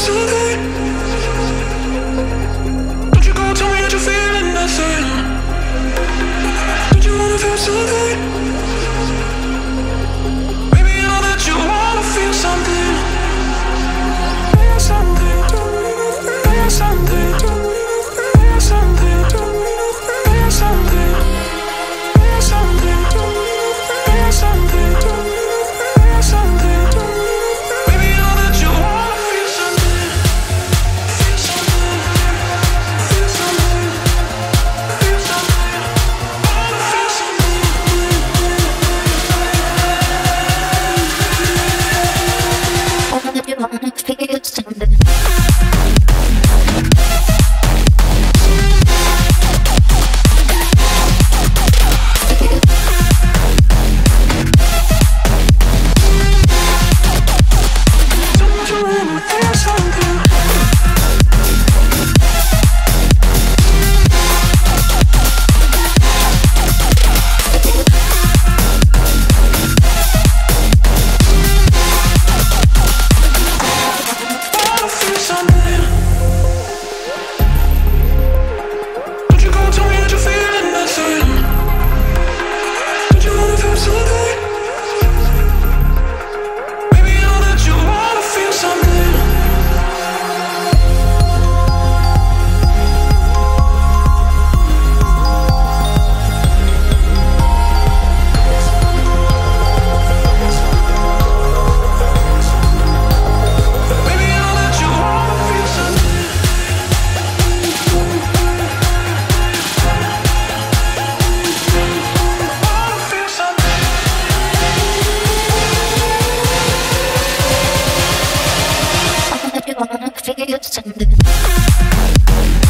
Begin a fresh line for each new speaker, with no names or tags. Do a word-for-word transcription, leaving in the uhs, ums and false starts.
so good? Don't you go tell me that you're feeling nothing? Don't you wanna feel so good? Baby, I know that you wanna feel something. Feel something. Feel something. Feel something. Feel something. Feel something. Feel something. Feel something. Baby, I know that you wanna feel something. Feel something. Feel something. Feel something. Wanna feel something.
You wanna feel something. You wanna feel something.